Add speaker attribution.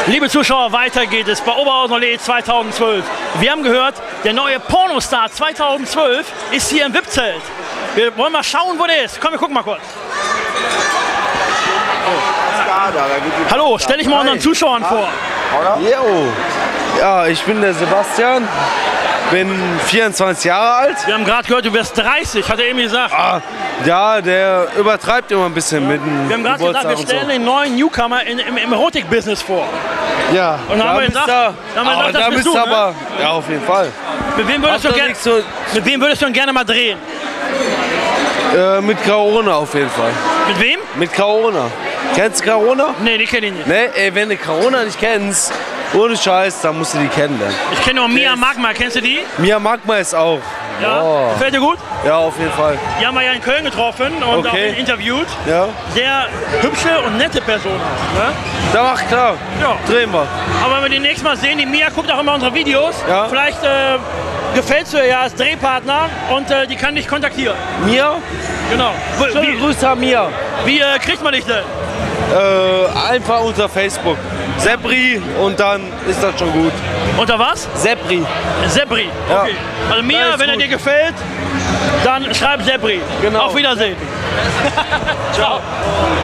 Speaker 1: Liebe Zuschauer, weiter geht es bei Oberhausen Olé 2012. Wir haben gehört, der neue Pornostar 2012 ist hier im VIP-Zelt. Wir wollen mal schauen, wo der ist. Komm, wir gucken mal kurz. Hallo, stell dich mal unseren Zuschauern vor.
Speaker 2: Jo. Ja, ich bin der Sebastian, bin 24 Jahre alt.
Speaker 1: Wir haben gerade gehört, du wirst 30, hat er eben gesagt.
Speaker 2: Ja, der übertreibt immer ein bisschen mit dem
Speaker 1: Wir haben gerade gesagt, wir stellen den neuen Newcomer im Erotik-Business vor.
Speaker 2: Ja,
Speaker 1: und dann haben wir gesagt,
Speaker 2: da bist du aber, ja, auf jeden Fall.
Speaker 1: Mit wem würdest du denn gerne mal drehen?
Speaker 2: Mit Caorona auf jeden Fall.
Speaker 1: Mit wem?
Speaker 2: Mit Caorona. Kennst du Caorona?
Speaker 1: Nee, die kenne ich nicht.
Speaker 2: Nee, ey, wenn du Caorona nicht kennst, ohne Scheiß, dann musst du die kennenlernen.
Speaker 1: Ich kenne nur Mia Magma, kennst du die?
Speaker 2: Mia Magma ist auch.
Speaker 1: Ja, gefällt dir gut?
Speaker 2: Ja, auf jeden Fall.
Speaker 1: Die haben wir ja in Köln getroffen und auch interviewt.
Speaker 2: Ja.
Speaker 1: Sehr hübsche und nette Person. Ne?
Speaker 2: Da mach klar.
Speaker 1: Ja.
Speaker 2: Drehen wir.
Speaker 1: Aber wenn wir die nächstes Mal sehen, die Mia guckt auch immer unsere Videos.
Speaker 2: Ja.
Speaker 1: Vielleicht gefällst du ihr ja als Drehpartner und die kann dich kontaktieren.
Speaker 2: Mia?
Speaker 1: Genau.
Speaker 2: Schöne Grüße an Mia.
Speaker 1: Wie kriegt man dich denn?
Speaker 2: Einfach unter Facebook. Sepri und dann ist das schon gut.
Speaker 1: Unter was?
Speaker 2: Sepri.
Speaker 1: Sepri, okay. Ja. Also Mia, wenn er dir gefällt, dann schreib Sepri.
Speaker 2: Genau.
Speaker 1: Auf Wiedersehen. Ciao.